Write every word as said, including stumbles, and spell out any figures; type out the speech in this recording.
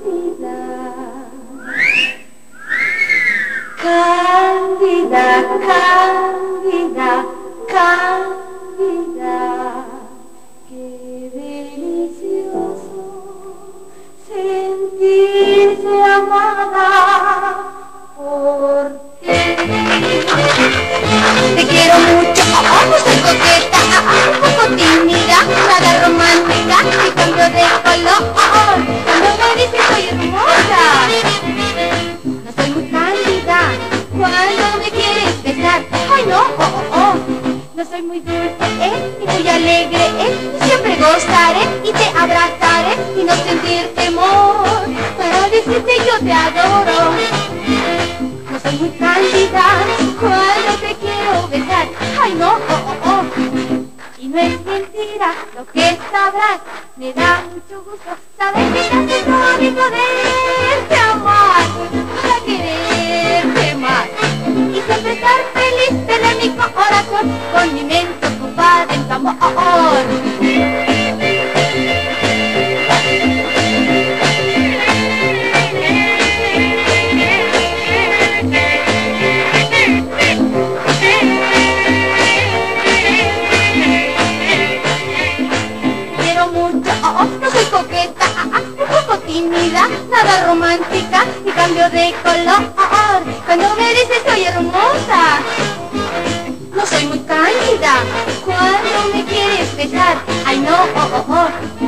Cándida, cándida, cándida, qué delicioso sentirse amada por ti. Te quiero mucho, oh, no soy coqueta, un poco tímida, nada romántica, y cambio de color cuando me dices soy hermosa. No soy muy cándida cuando me quieres besar, ay no, oh, oh, oh. No soy muy dulce, eh, ni muy alegre, eh, siempre gozaré y te abrazaré y no sentir temor para decirte yo te adoro. No soy muy cándida cuando te quiero besar, ay no, oh, oh, oh. Y no es mentira lo que sabrás, me da mucho gusto saber que te hace todo y poderte amar, para quererte más y siempre estar feliz, tener mi corazón con mi mente ocupada en tu amor. No soy coqueta, un poco tímida, nada romántica y cambio de color cuando me dices soy hermosa. No soy muy cándida cuando me quieres besar, ay no, oh, oh, oh.